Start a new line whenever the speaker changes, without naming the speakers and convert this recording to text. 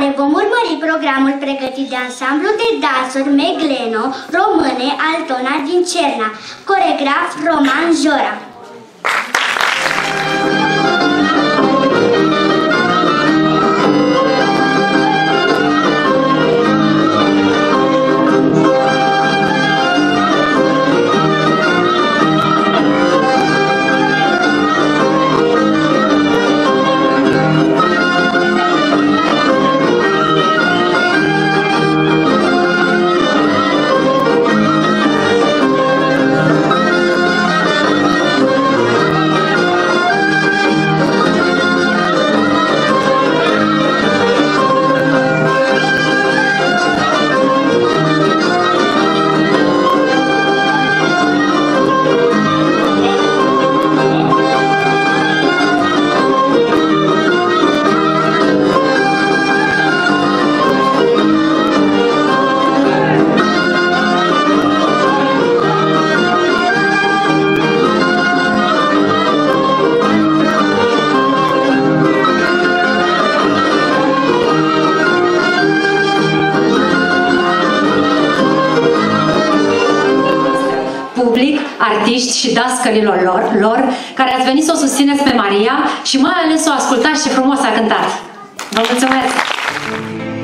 care vom urmări programul pregătit de ansamblu de dansuri Megleno, române, Altona din Cerna, coregraf Roman Jora.
Artiști și dascălilor lor, care ați venit să o susțineți pe Maria și mai ales să o ascultați ce frumos a cântat. Vă mulțumesc!